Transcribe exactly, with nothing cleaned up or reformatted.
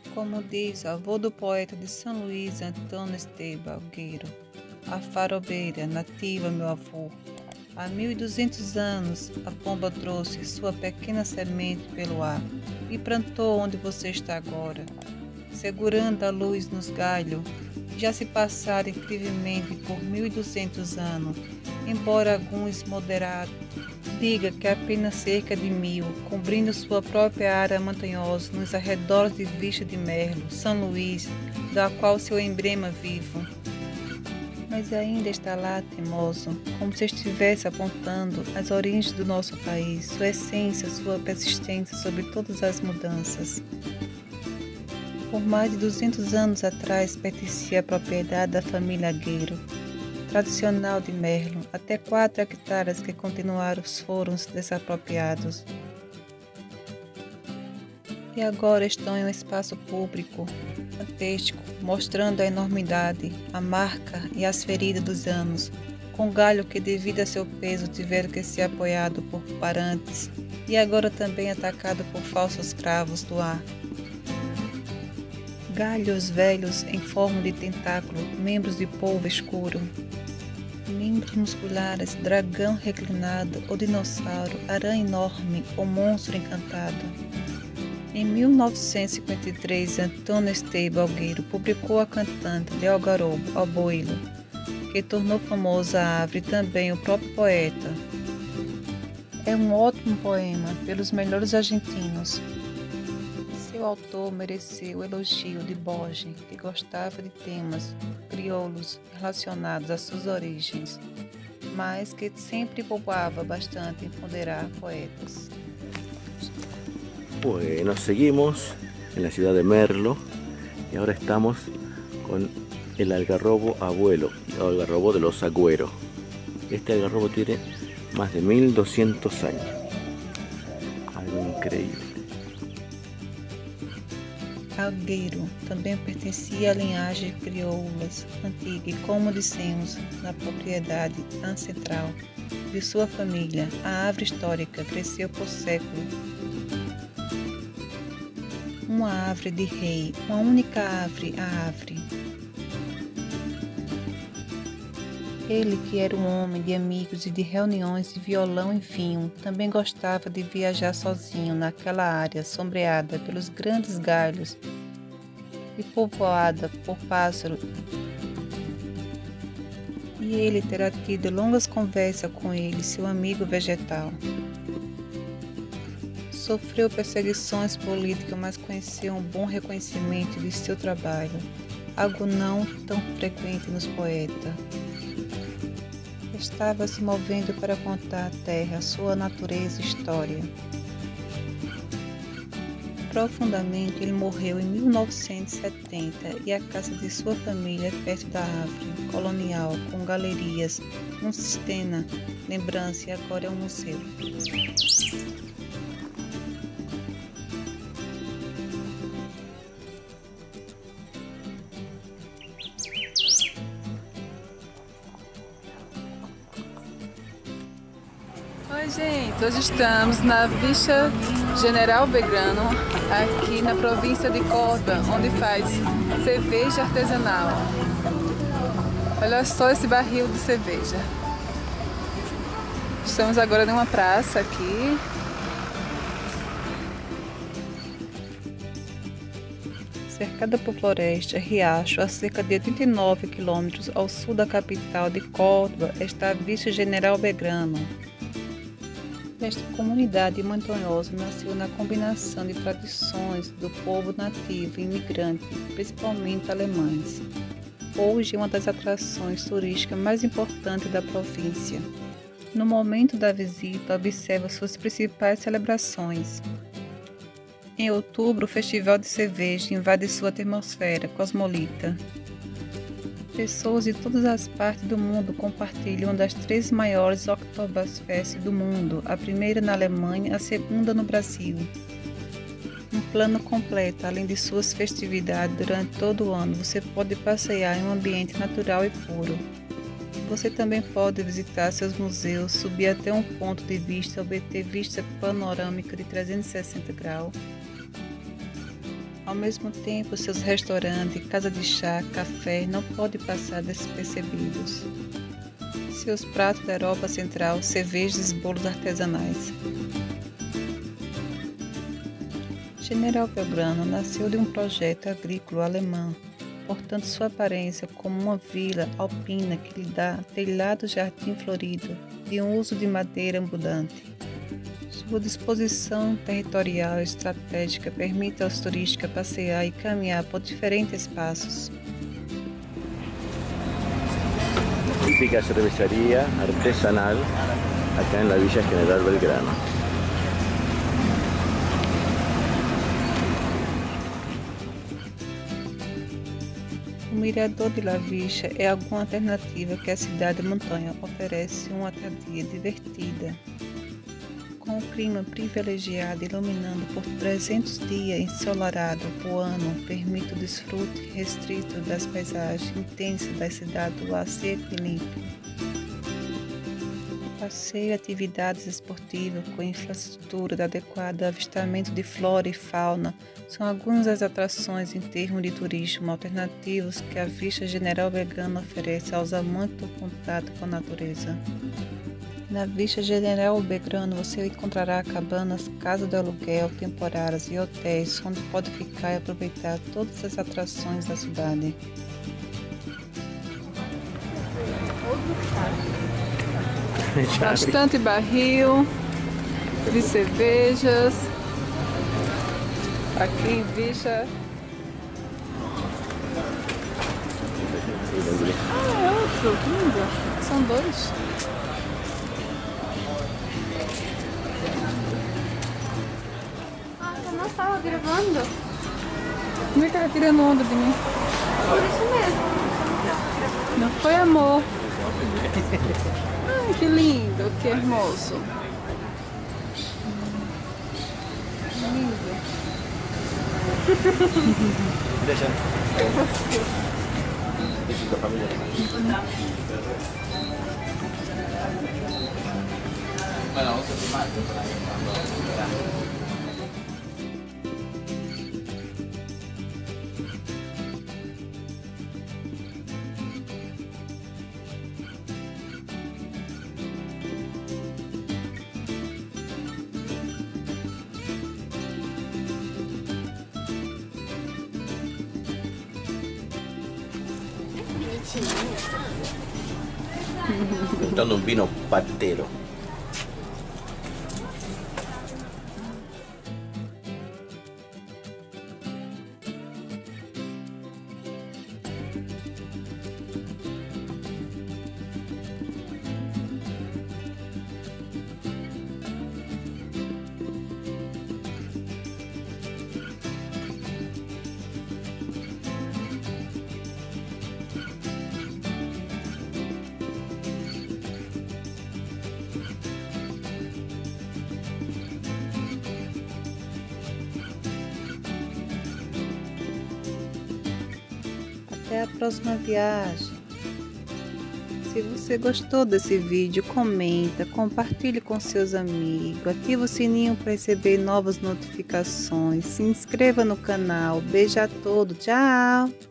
Como diz o avô do poeta de São Luís, Antônio Esteban Algueiro, a farobeira nativa, meu avô. Há mil e duzentos anos, a pomba trouxe sua pequena semente pelo ar e plantou onde você está agora, segurando a luz nos galhos. Já se passaram incrivelmente por mil e duzentos anos, embora alguns moderados diga que apenas cerca de mil, cobrindo sua própria área montanhosa nos arredores de Vista de Merlo, São Luís, da qual seu emblema vivo. Mas ainda está lá, teimoso, como se estivesse apontando as origens do nosso país, sua essência, sua persistência sobre todas as mudanças. Por mais de duzentos anos atrás pertencia à propriedade da família Algueiro, tradicional de Merlo, até quatro hectares que continuaram foram desapropriados. E agora estão em um espaço público, artístico, mostrando a enormidade, a marca e as feridas dos anos, com galho que devido a seu peso tiveram que ser apoiado por parantes e agora também atacado por falsos cravos do ar. Galhos velhos em forma de tentáculo, membros de polvo escuro, membros musculares, dragão reclinado ou dinossauro, aranha enorme ou monstro encantado. Em mil novecentos e cinquenta e três, Antônio Esteban Algueiro publicou a cantante de Algarobo, Abuelo, que tornou famosa a árvore e também o próprio poeta. É um ótimo poema pelos melhores argentinos. Seu autor mereceu o elogio de Borges, que gostava de temas crioulos relacionados às suas origens, mas que sempre poupava bastante em ponderar poetas. Bueno, seguimos en la ciudad de Merlo y ahora estamos con el algarrobo abuelo, el algarrobo de los Agüero. Este algarrobo tiene más de mil doscientos años, algo increíble. Algueiro também pertencia à linhagem crioulas antiga e, como dissemos, na propriedade ancestral de sua família, a árvore histórica cresceu por séculos. Uma árvore de rei, uma única árvore, a árvore. Ele, que era um homem de amigos e de reuniões de violão e vinho, também gostava de viajar sozinho naquela área sombreada pelos grandes galhos e povoada por pássaros. E ele terá tido longas conversas com ele, seu amigo vegetal. Sofreu perseguições políticas, mas conheceu um bom reconhecimento de seu trabalho, algo não tão frequente nos poetas. Estava se movendo para contar à terra sua natureza e história. Profundamente, ele morreu em mil novecentos e setenta e a casa de sua família é perto da árvore colonial, com galerias, um sistema, lembrança e agora é um museu. Oi gente, hoje estamos na Vista General Belgrano, aqui na província de Córdoba, onde faz cerveja artesanal. Olha só esse barril de cerveja. Estamos agora numa praça aqui. Cercada por floresta, riacho, a cerca de oitenta e nove quilômetros ao sul da capital de Córdoba está a Vista General Belgrano. Esta comunidade montanhosa nasceu na combinação de tradições do povo nativo e imigrante, principalmente alemães. Hoje é uma das atrações turísticas mais importantes da província. No momento da visita, observa suas principais celebrações. Em outubro, o Festival de Cerveja invade sua atmosfera cosmopolita. Pessoas de todas as partes do mundo compartilham uma das três maiores Oktoberfest do mundo, a primeira na Alemanha, a segunda no Brasil. Um plano completo, além de suas festividades durante todo o ano, você pode passear em um ambiente natural e puro. Você também pode visitar seus museus, subir até um ponto de vista, obter vista panorâmica de trezentos e sessenta graus, Ao mesmo tempo, seus restaurantes, casa de chá, café não podem passar despercebidos. Seus pratos da Europa Central, cervejas e bolos artesanais. General Belgrano nasceu de um projeto agrícola alemão, portanto sua aparência como uma vila alpina que lhe dá telhado jardim florido de um uso de madeira abundante. Sua disposição territorial e estratégica permite aos turistas passear e caminhar por diferentes espaços. Típica cervecería artesanal acá en la Villa General Belgrano. O Mirador de La Villa é alguma alternativa que a cidade montanha oferece uma estadia divertida. Com o clima privilegiado iluminando por trezentos dias ensolarado por ano, permite o desfrute restrito das paisagens intensas da cidade do ar seco e limpo. Passeio e atividades esportivas com infraestrutura adequada, avistamento de flora e fauna são algumas das atrações em termos de turismo alternativos que a Villa General Belgrano oferece aos amantes do contato com a natureza. Na Villa General Belgrano você encontrará cabanas, casas de aluguel temporárias e hotéis onde pode ficar e aproveitar todas as atrações da cidade. Bastante barril de cervejas aqui em Villa. Ah, é outro, que lindo. São dois. Ah, eu não estava gravando. Como é que ela tirando onda de mim? Por isso mesmo. Não foi amor. Ai, que lindo, que hermoso. Lindo. Deixa. Deixa a família. Bueno, vamos a filmar. Dando un vino patero. Até a próxima viagem. Se você gostou desse vídeo, comenta, compartilhe com seus amigos, ative o sininho para receber novas notificações, se inscreva no canal. Beijo a todos, tchau!